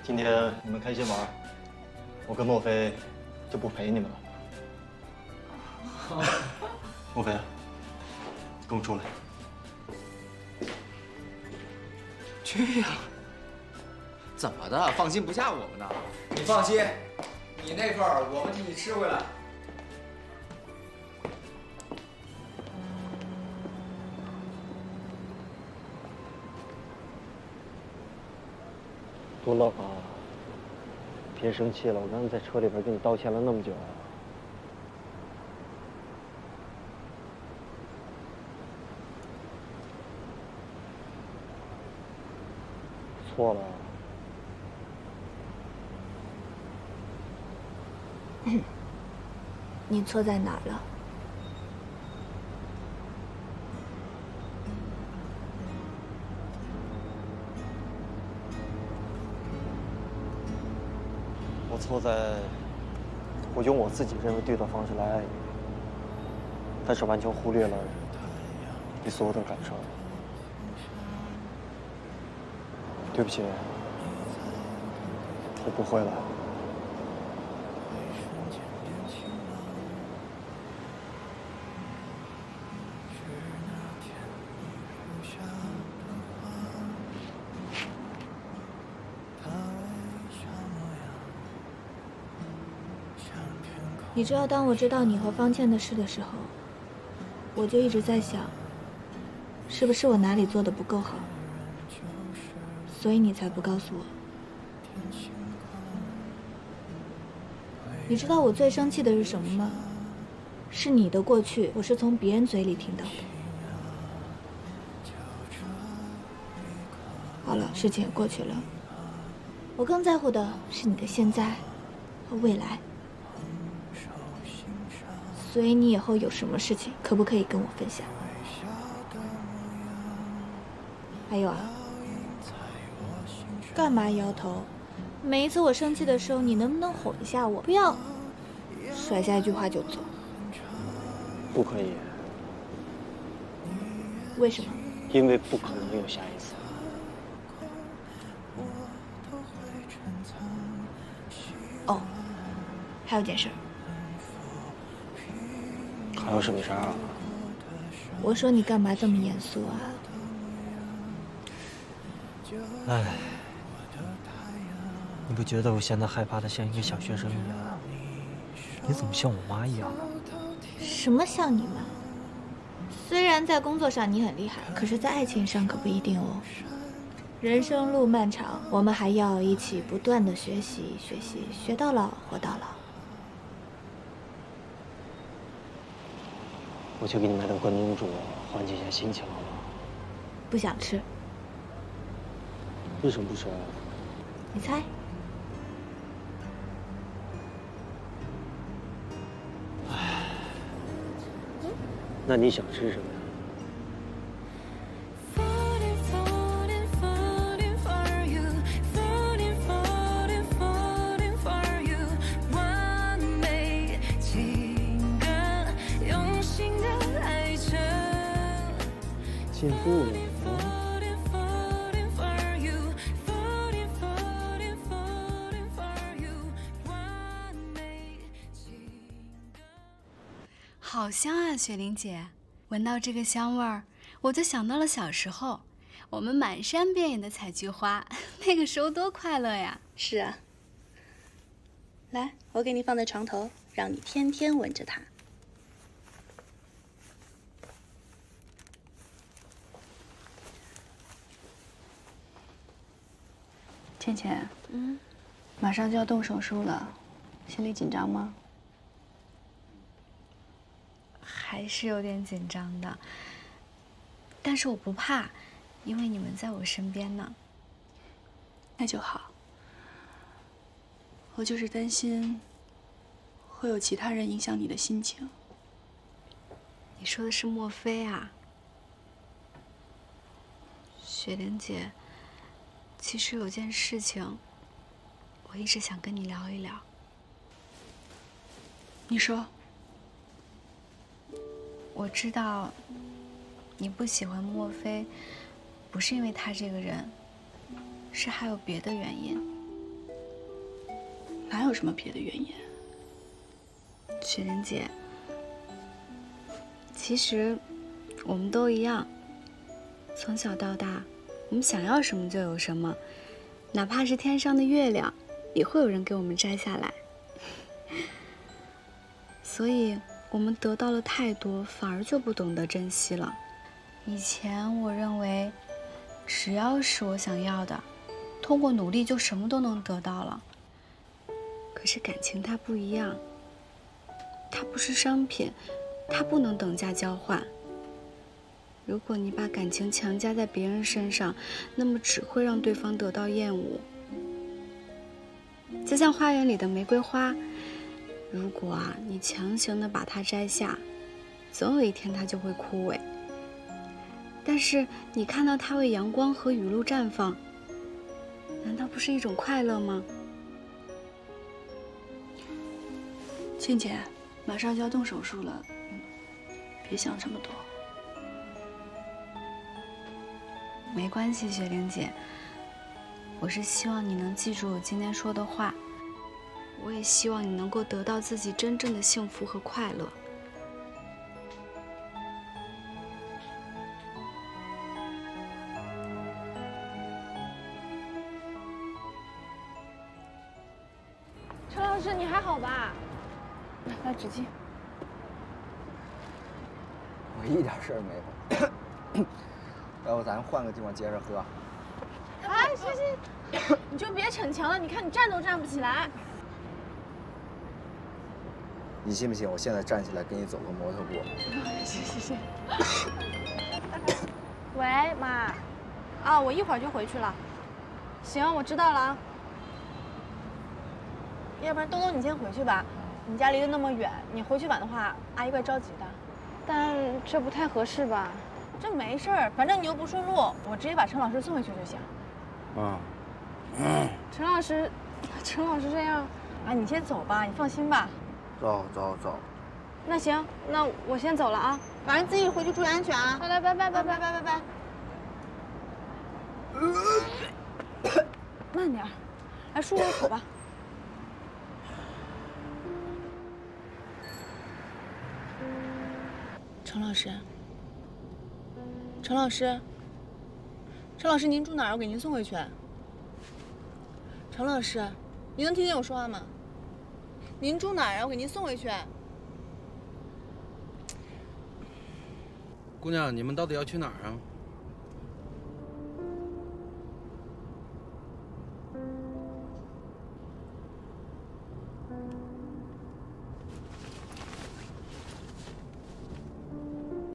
今天你们开心玩，我跟莫非就不陪你们了。莫非，跟我出来。 去呀！怎么的？放心不下我们呢？你放心，你那份儿我们替你吃回来。 多冷啊！别生气了，我刚才在车里边跟你道歉了那么久。错了。 你错在哪儿了？ 我错在，我用我自己认为对的方式来爱你，但是完全忽略了你所有的感受。对不起，我不会了。 你知道，当我知道你和方倩的事的时候，我就一直在想，是不是我哪里做的不够好，所以你才不告诉我。你知道我最生气的是什么吗？是你的过去，我是从别人嘴里听到的。好了，事情也过去了，我更在乎的是你的现在和未来。所以你以后有什么事情，可不可以跟我分享？还有啊，干嘛摇头？每一次我生气的时候，你能不能哄一下我？不要甩下一句话就走。 不可以。 为什么？ 因为不可能有下一次。 哦，还有件事儿。 还有什么事儿啊？ 我说你干嘛这么严肃啊？ 哎，你不觉得我现在害怕的像一个小学生一样？你怎么像我妈一样呢？ 什么像你妈？虽然在工作上你很厉害，可是在爱情上可不一定哦。人生路漫长，我们还要一起不断的学习，学到老，活到老。 我去给你买点关东煮，缓解一下心情，好吗？ 不想吃。 为什么不吃啊？ 你猜？ 那你想吃什么呀？进步了。 好香啊，雪玲姐！闻到这个香味儿，我就想到了小时候，我们满山遍野的采菊花，那个时候多快乐呀！ 是啊。来，我给你放在床头，让你天天闻着它。倩倩，马上就要动手术了，心里紧张吗？ 还是有点紧张的，但是我不怕，因为你们在我身边呢。 那就好。我就是担心会有其他人影响你的心情。 你说的是莫非啊？雪玲姐，其实有件事情，我一直想跟你聊一聊。 你说。 我知道你不喜欢莫非，不是因为他这个人，是还有别的原因。 哪有什么别的原因？ 雪玲姐，其实我们都一样，从小到大，我们想要什么就有什么，哪怕是天上的月亮，也会有人给我们摘下来。所以，我们得到了太多，反而就不懂得珍惜了。以前我认为，只要是我想要的，通过努力就什么都能得到了。可是感情它不一样，它不是商品，它不能等价交换。如果你把感情强加在别人身上，那么只会让对方得到厌恶。就像花园里的玫瑰花，如果你强行的把它摘下，总有一天它就会枯萎。但是你看到它为阳光和雨露绽放，难道不是一种快乐吗？ 倩姐，马上就要动手术了，别想这么多。 没关系，雪玲姐，我是希望你能记住我今天说的话，我也希望你能够得到自己真正的幸福和快乐。 陈老师，你还好吧？ 来纸巾。 我一点事儿没有。要不咱换个地方接着喝？ 哎，行，你就别逞强了。你看你站都站不起来。 你信不信？我现在站起来给你走个摩托步？ 行。喂，妈。啊，我一会儿就回去了。行，我知道了啊。要不然东东你先回去吧，你家离得那么远，你回去晚的话，阿姨怪着急的。但这不太合适吧？这没事儿，反正你又不顺路，我直接把陈老师送回去就行。陈老师这样，啊，你先走吧，你放心吧。 走。 那行，那我先走了啊，晚上自己回去注意安全啊。好嘞，拜拜。慢点，来漱口口吧。陈老师，您住哪儿？我给您送回去。陈老师，您能听见我说话吗？您住哪儿啊？我给您送回去。 姑娘，你们到底要去哪儿啊？